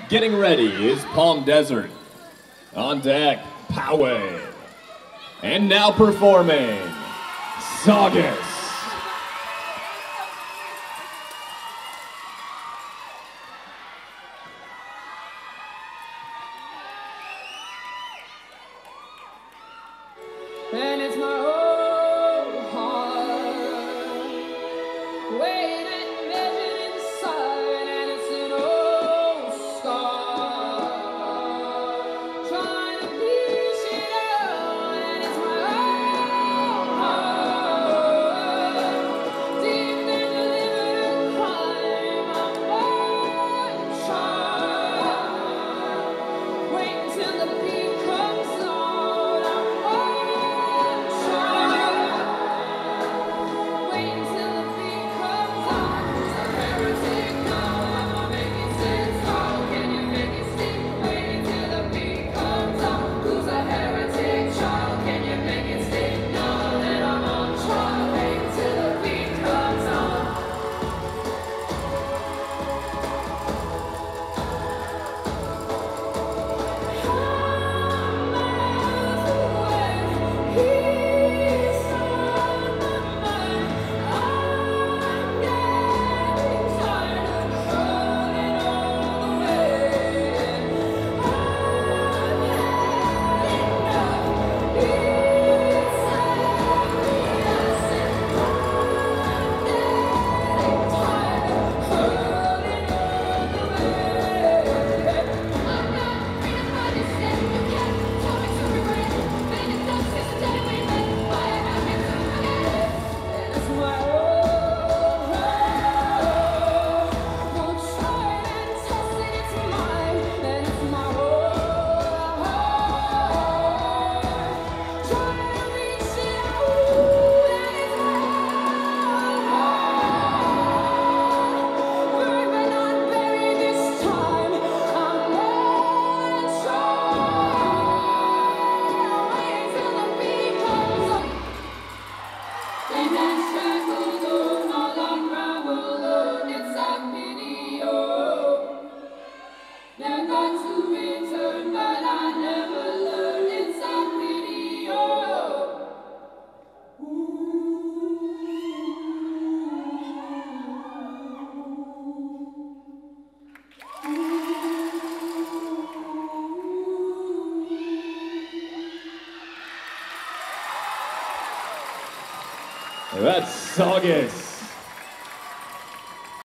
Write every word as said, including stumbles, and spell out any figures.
Getting ready is Palm Desert. On deck, Poway. And now performing, Saugus. And it's my own heart weighed and measured inside, and it's an old scar trying to piece it out. And it's my own heart deep in the living crime. I'm one child waiting till the beat comes on. That's Saugus.